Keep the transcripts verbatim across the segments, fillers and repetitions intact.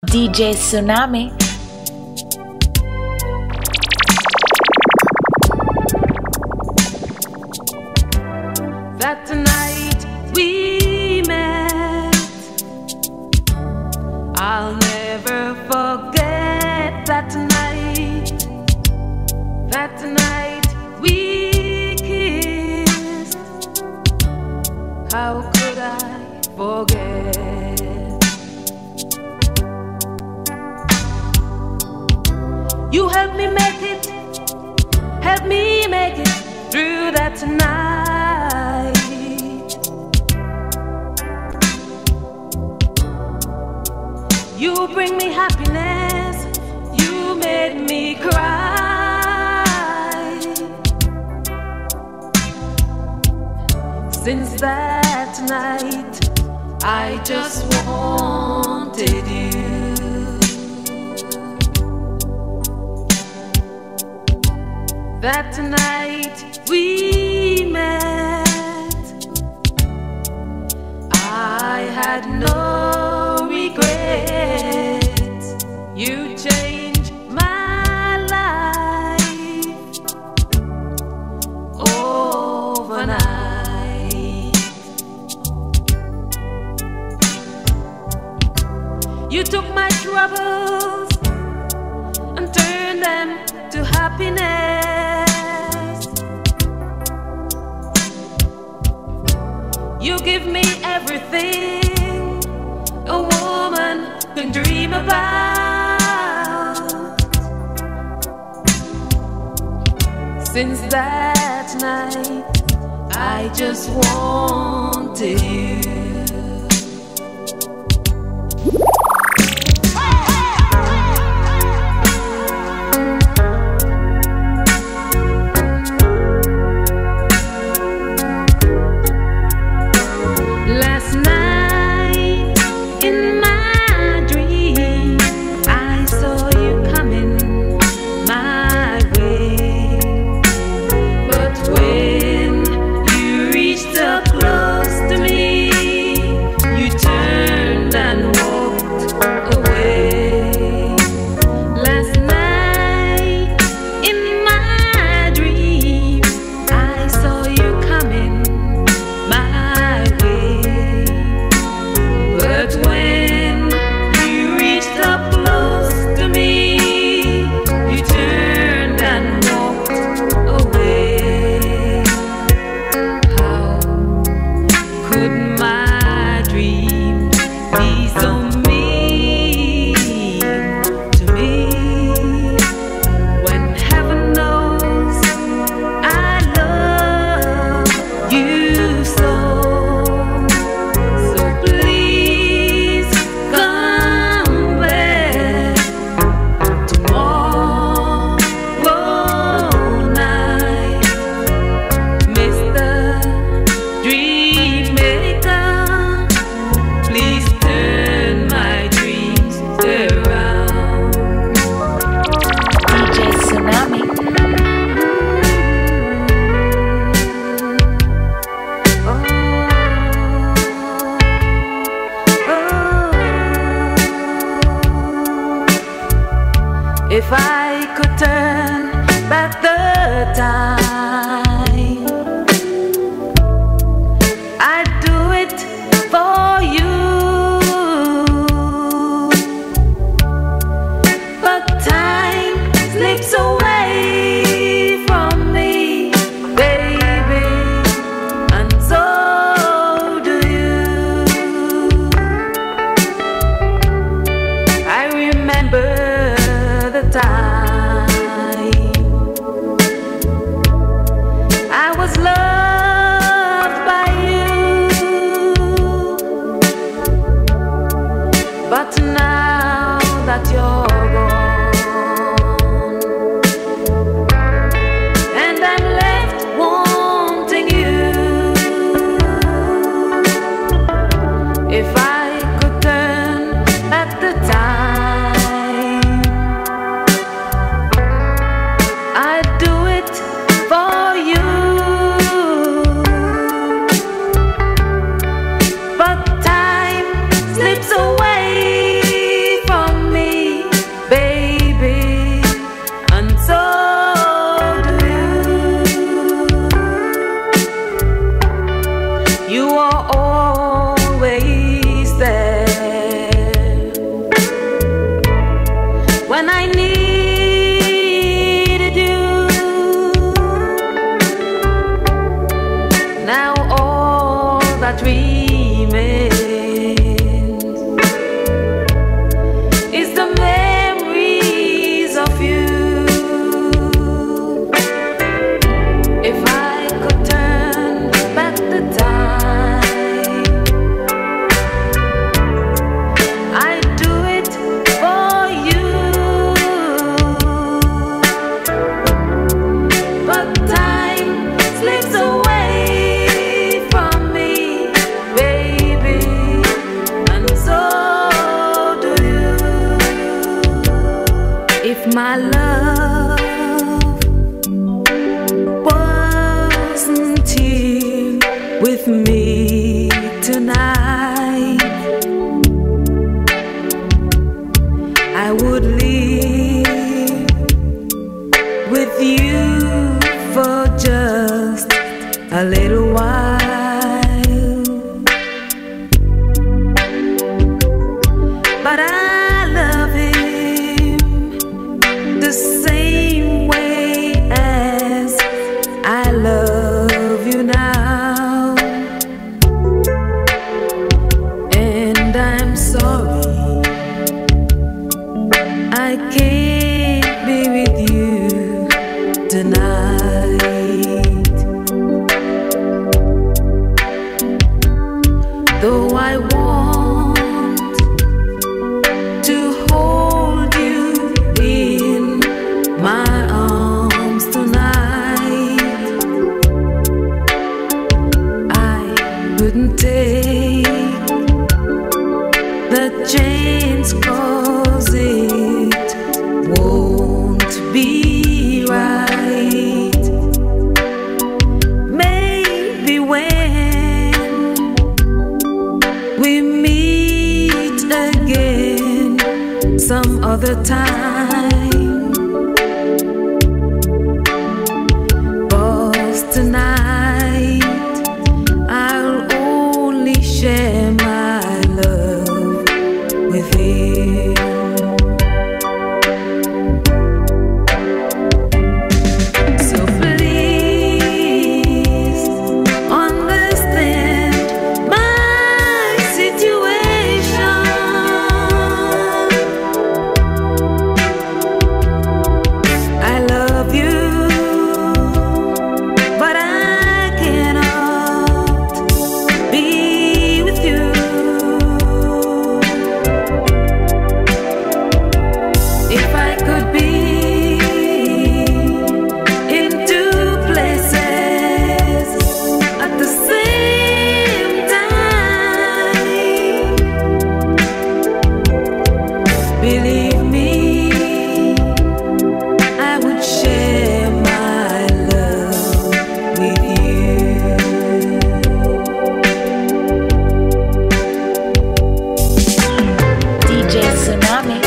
D J Tsunami. That tonight we met, I'll never forget that tonight, that tonight we kissed. How could I forget? You helped me make it, helped me make it through that tonight. You bring me happiness, you made me cry. Since that night, I just wanted you. That night we met, I had no regrets. You changed my life overnight. You took my troubles and turned them to happiness. You give me everything a woman can dream about. Since that night, I just wanted you. If I could turn back the time, I'd do it for you. But time slips away from me, baby, and so do you. I remember the time I was loved by you, but now that you're gone and I'm left wanting you, if I could turn back the time, for you. But time slips away from when I needed you. Now all that remains is the memories of you. If I could turn back the time, I'd do it for you. But time slips away from me, baby, and so do you. If my love wasn't here with me tonight, I would live with you for just a little while. But I love him the same way as I love you now. And I'm sorry I can't be with you tonight. Though I want to hold you in my arms tonight, I couldn't take the chance, 'cause it won't be right. Maybe when we meet again some other time, 'cause tonight I'll only share my love with him. So please understand my situation. I love you, but I cannot be with you. If I could be in two places at the same time, believe me, I would share my love with you. D J Tsunami.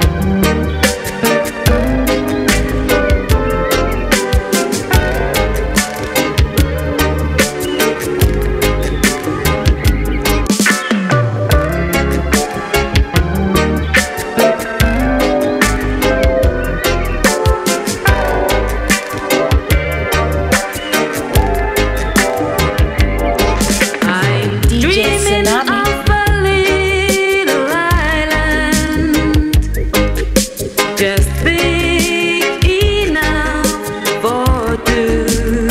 I'm D J dreaming Tsunami. of a little island, just big enough for two.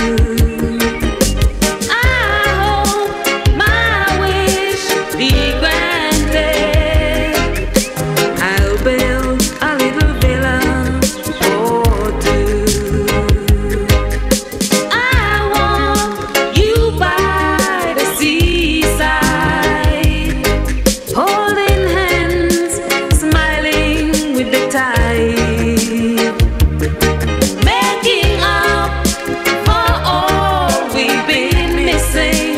I hope my wish be granted. I'll build a little villa for two. I want you by the seaside, holding hands, smiling with the tide, making up for all we've been missing.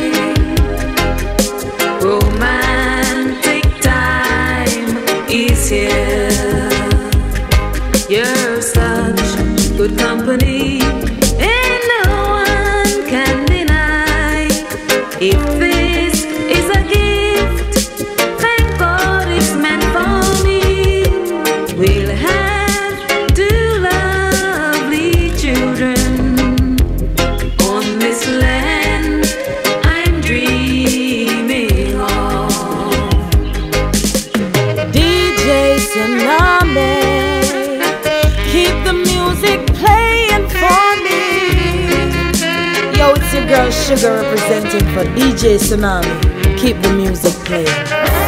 Romantic time is here. You're such good company, and no one can deny. If this is a gift, thank God it's meant for me. We'll have Girl Sugar representing for D J Tsunami. Keep the music playing.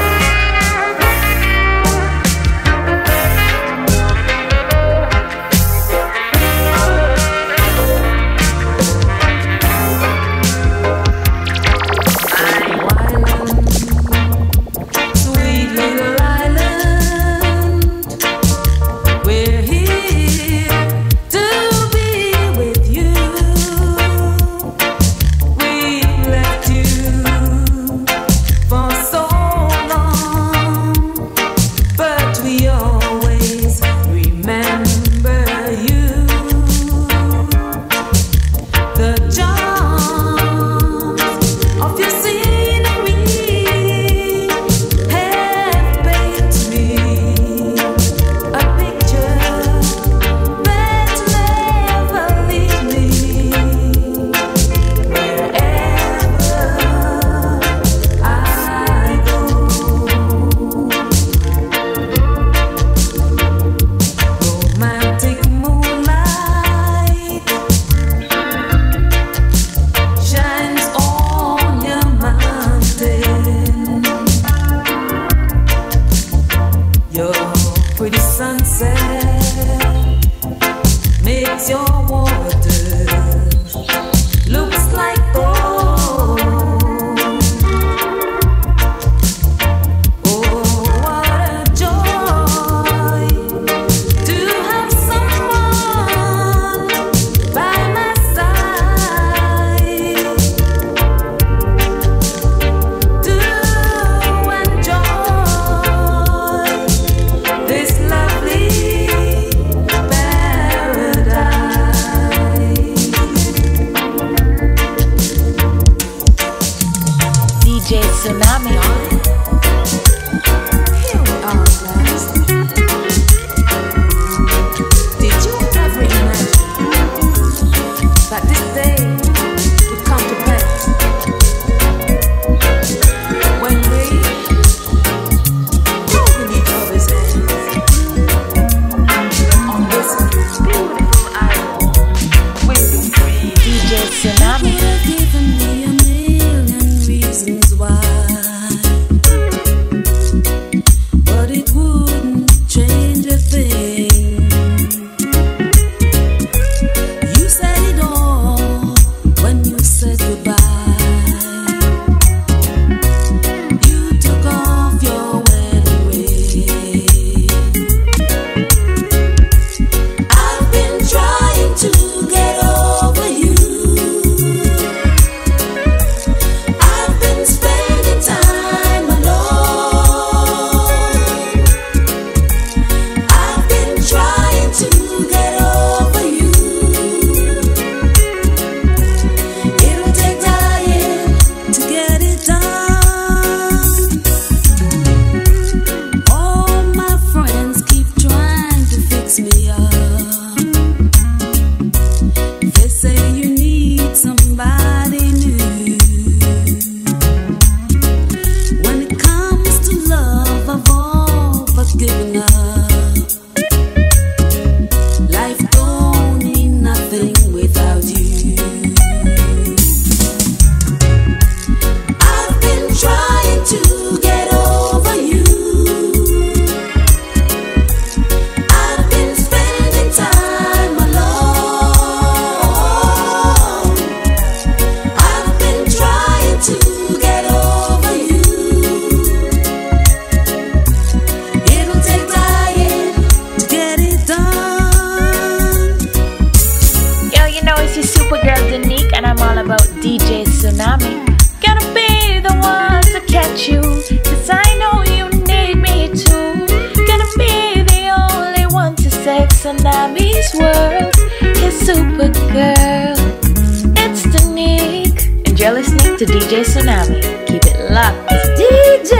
Tsunami's world is Supergirl. It's Danique, and you're listening to D J Tsunami. Keep it locked. D J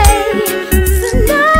Tsunami.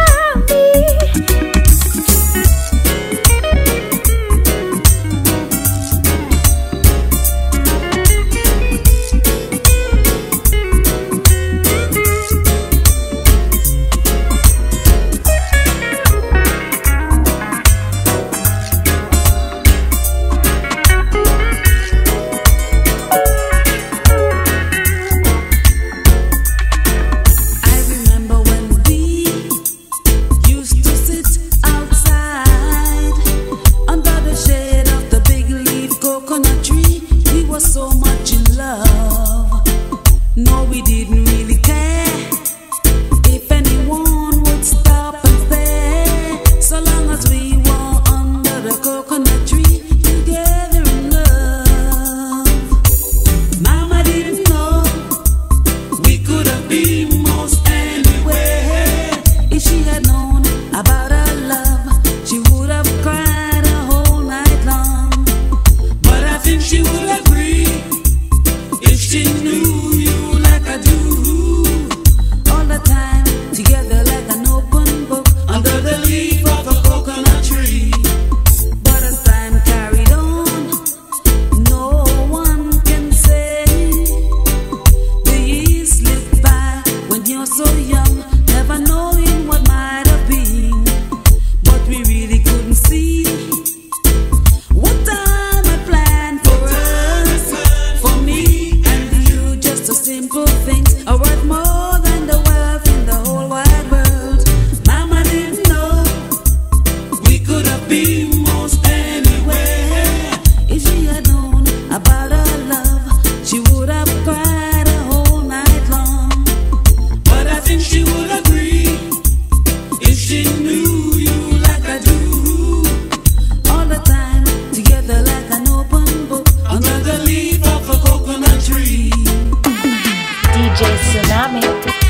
be most anywhere. If she had known about her love, she would have cried a whole night long. But I think she would agree if she knew you like I do. All the time, together like an open book under the leaf of a coconut tree. D J Tsunami.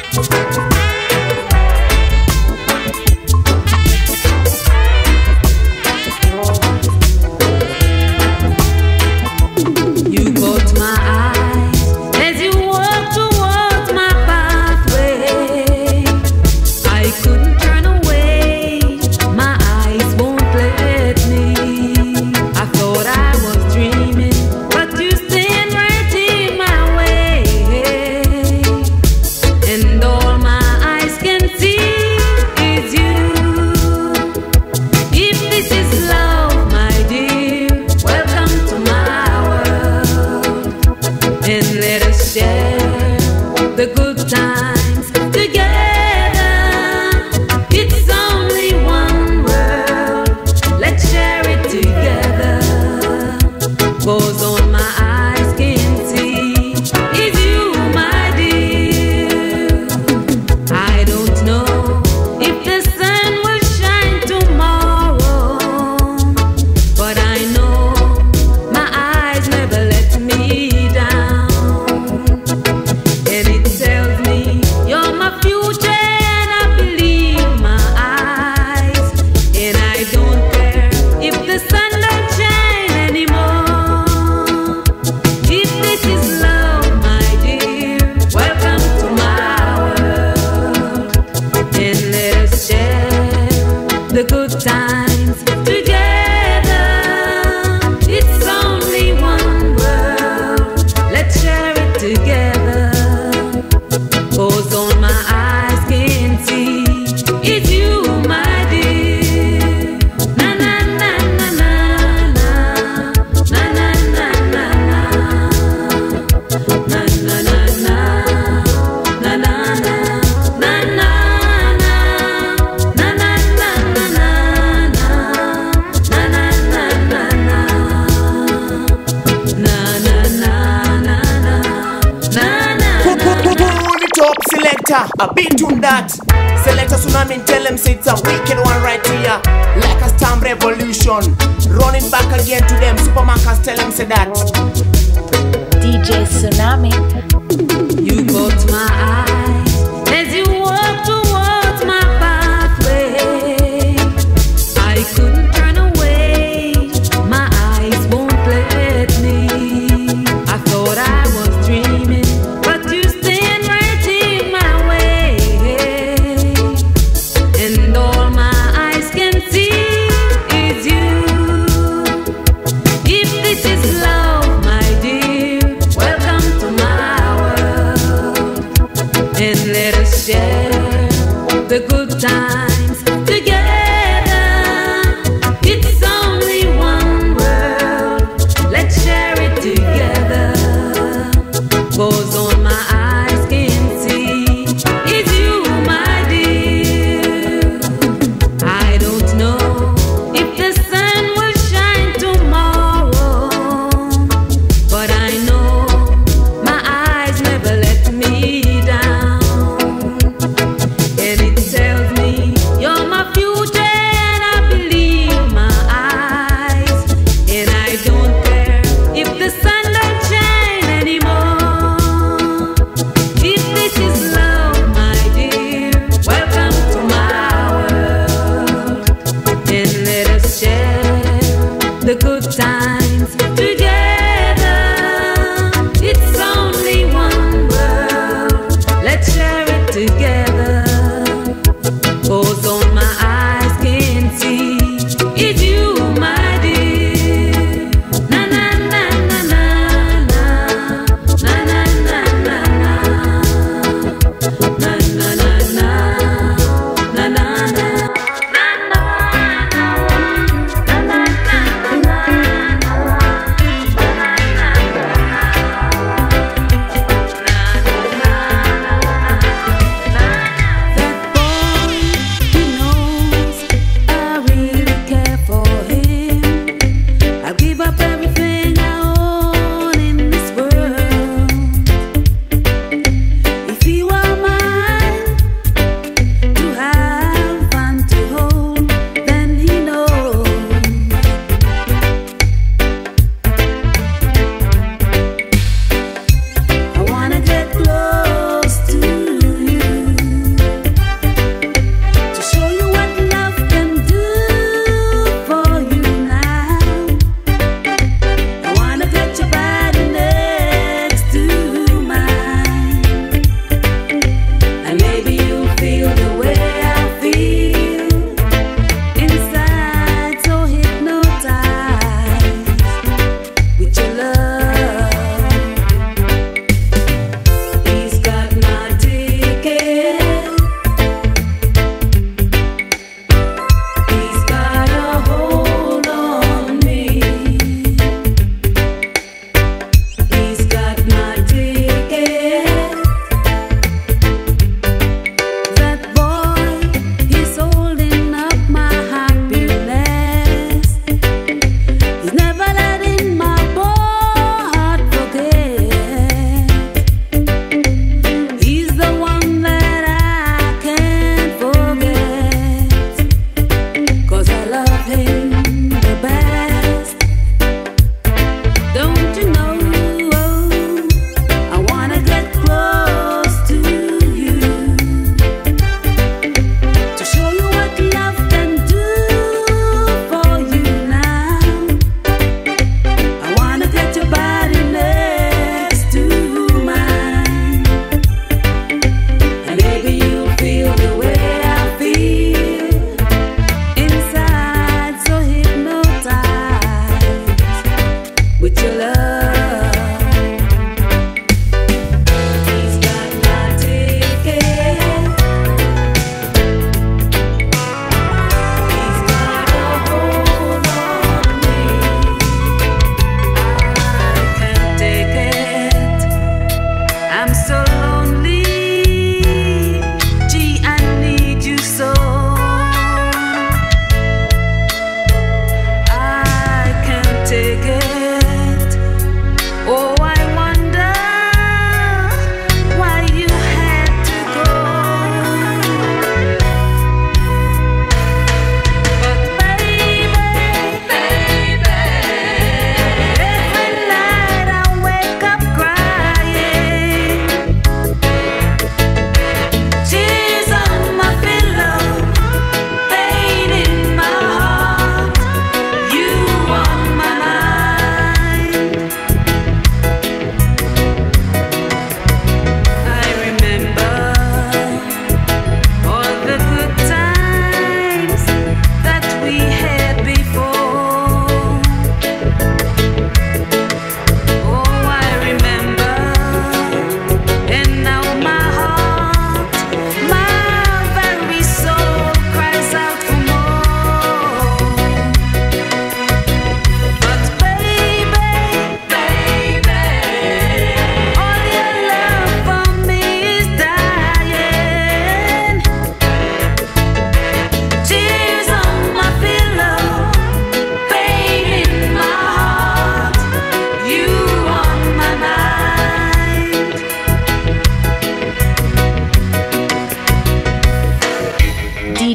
A beat on that. Select a tsunami and tell them say it's a wicked one right here. Like a stamp revolution. Run it back again to them. Supermarkets tell them say that. D J Tsunami. You caught my eyes as you walked towards my pathway. I couldn't turn away. My eyes won't let me. I thought I was dreaming, but you stand right in my way. And all my eyes can see is you. If this is love, my dear, welcome to my world. And let us share the good times together. It's only one world, let's share it together. Cause all my eyes can see is you, my dear. I don't know if the sun will shine tomorrow, but I know my eyes never let me down. And it tells me you're my future, and I believe my eyes. And I don't care if the sun don't shine anymore. If this is love, my dear, welcome to my world. And let us share the good times together. It's only one world, let's share it together. Cause all my eyes can see is you, my dear. Na na na na na na. Na na na na na. Na na na na. Na na na. Na na na. Na na na na.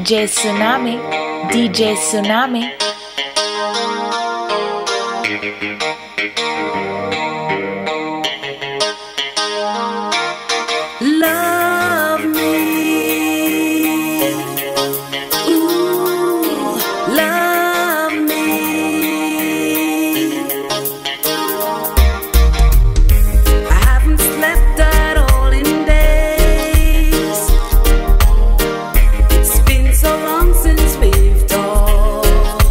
J Tsunami, D J Tsunami. Love me, ooh, love me. I haven't slept at all in days. It's been so long since we've talked,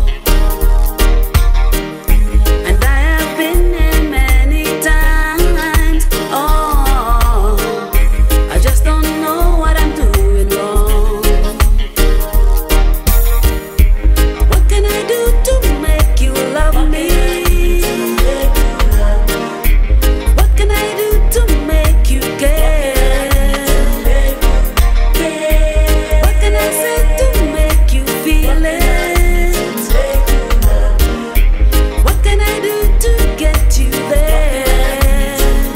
and I have been there many times. Oh, I just don't know what I'm doing wrong. What can I do to make you love me? What can I do to make you care? What can I say to make you feel it? What can I do to get you there?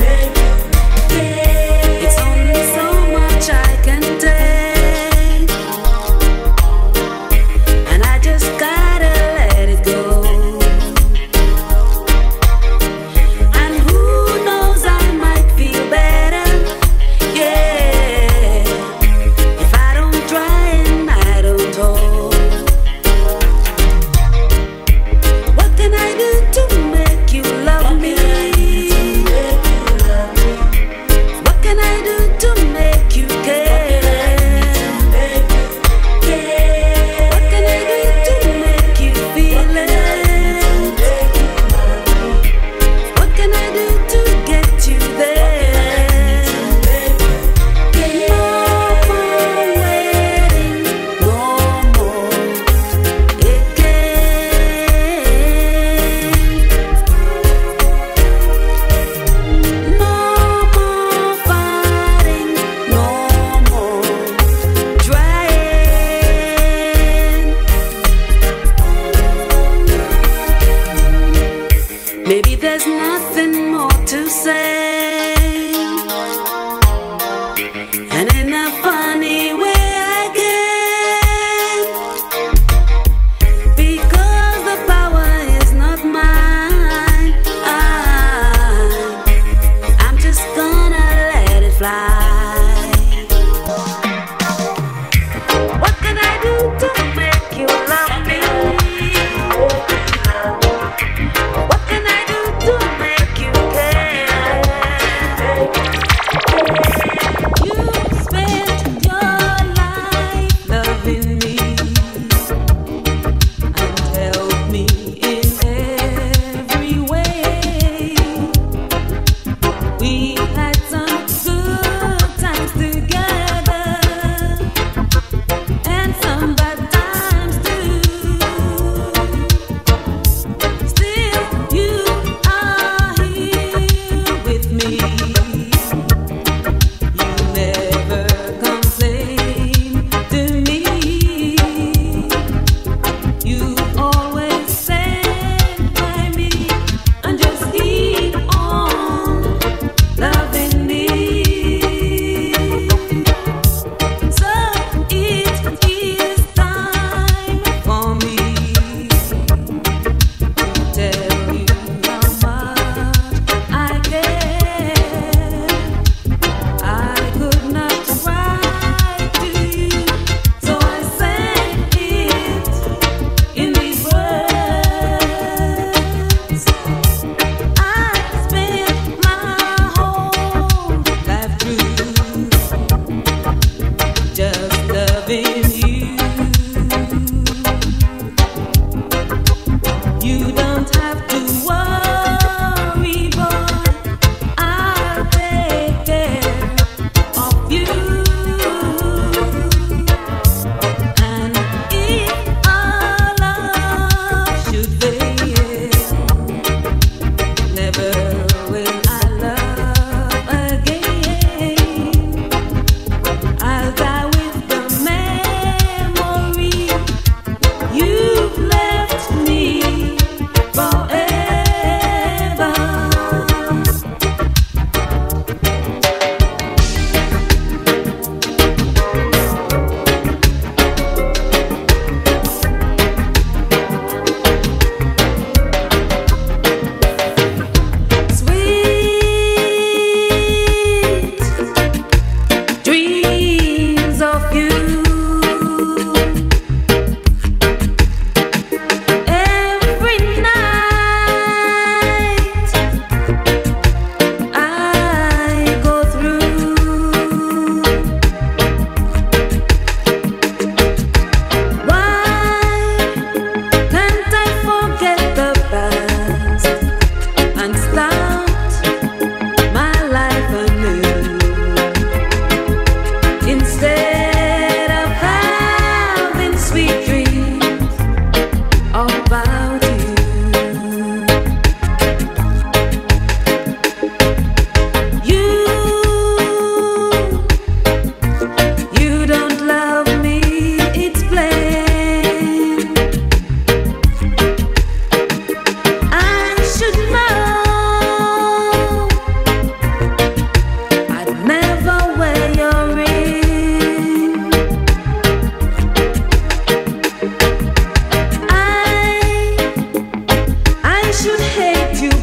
It's only so much I can take, and I just gotta let it go. And who knows, I might feel better, yeah, if I don't try and I don't hold. What can I do to make you love me? What can I do to make you care? What can I do to make you feel it? What can I do to get you there? No more waiting, no more aching. No more fighting, no more trying. Maybe there's nothing more to say, and in a funny way I can, because the power is not mine. I- I'm just gonna let it fly. What can I do to make you love me? What can I do to make you care?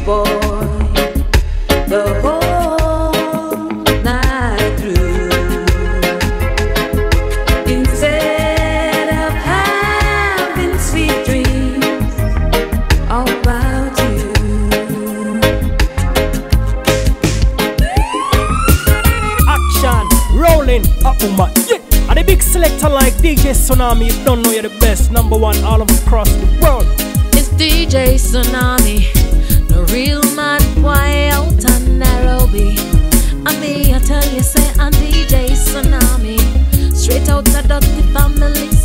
boy the whole night through. Instead of having sweet dreams about you. Action, rolling, up on my yeah. And the big selector like D J Tsunami, you don't know you're the best. Number one all across the world. It's D J Tsunami, the real mad boy out in Nairobi. And me, I tell you, say I'm D J Tsunami, straight out the dirty family